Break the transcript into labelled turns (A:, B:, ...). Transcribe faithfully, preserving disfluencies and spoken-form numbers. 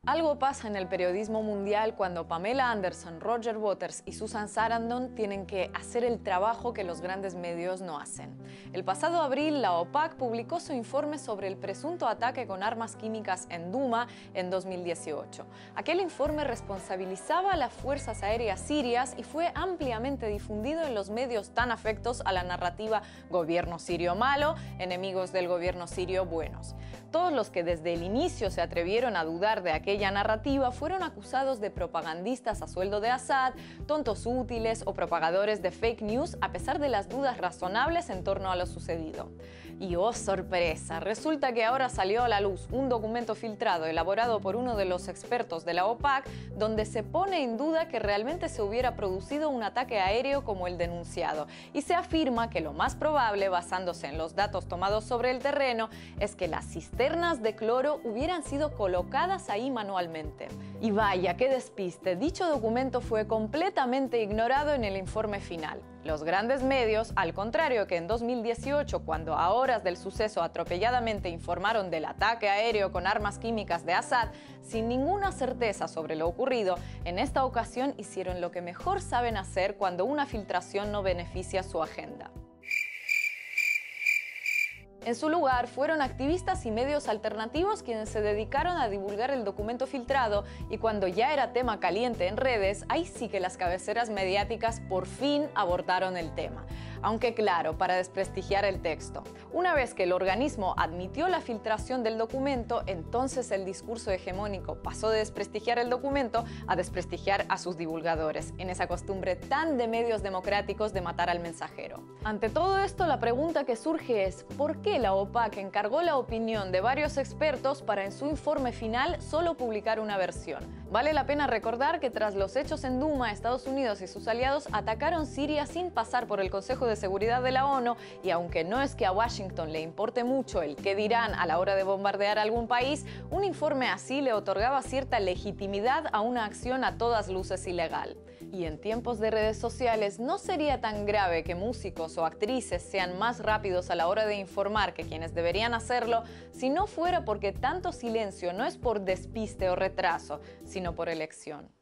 A: Algo pasa en el periodismo mundial cuando Pamela Anderson, Roger Waters y Susan Sarandon tienen que hacer el trabajo que los grandes medios no hacen. El pasado abril, la OPAC publicó su informe sobre el presunto ataque con armas químicas en Duma en dos mil dieciocho. Aquel informe responsabilizaba a las fuerzas aéreas sirias y fue ampliamente difundido en los medios tan afectos a la narrativa gobierno sirio malo, enemigos del gobierno sirio buenos. Todos los que desde el inicio se atrevieron a dudar de aquella narrativa fueron acusados de propagandistas a sueldo de Assad, tontos útiles o propagadores de fake news a pesar de las dudas razonables en torno a lo sucedido. Y oh sorpresa, resulta que ahora salió a la luz un documento filtrado elaborado por uno de los expertos de la OPAC donde se pone en duda que realmente se hubiera producido un ataque aéreo como el denunciado y se afirma que lo más probable, basándose en los datos tomados sobre el terreno, es que las cisternas de cloro hubieran sido colocadas ahí manualmente. Y vaya, qué despiste, dicho documento fue completamente ignorado en el informe final. Los grandes medios, al contrario que en dos mil dieciocho, cuando a horas del suceso atropelladamente informaron del ataque aéreo con armas químicas de Assad, sin ninguna certeza sobre lo ocurrido, en esta ocasión hicieron lo que mejor saben hacer cuando una filtración no beneficia su agenda. En su lugar, fueron activistas y medios alternativos quienes se dedicaron a divulgar el documento filtrado y cuando ya era tema caliente en redes, ahí sí que las cabeceras mediáticas por fin abordaron el tema. Aunque claro, para desprestigiar el texto. Una vez que el organismo admitió la filtración del documento, entonces el discurso hegemónico pasó de desprestigiar el documento a desprestigiar a sus divulgadores, en esa costumbre tan de medios democráticos de matar al mensajero. Ante todo esto, la pregunta que surge es, ¿por qué la OPAC encargó la opinión de varios expertos para en su informe final solo publicar una versión? Vale la pena recordar que tras los hechos en Duma, Estados Unidos y sus aliados atacaron Siria sin pasar por el Consejo de Seguridad de la ONU y aunque no es que a Washington le importe mucho el qué dirán a la hora de bombardear algún país, un informe así le otorgaba cierta legitimidad a una acción a todas luces ilegal. Y en tiempos de redes sociales no sería tan grave que músicos o actrices sean más rápidos a la hora de informar que quienes deberían hacerlo si no fuera porque tanto silencio no es por despiste o retraso, sino por elección.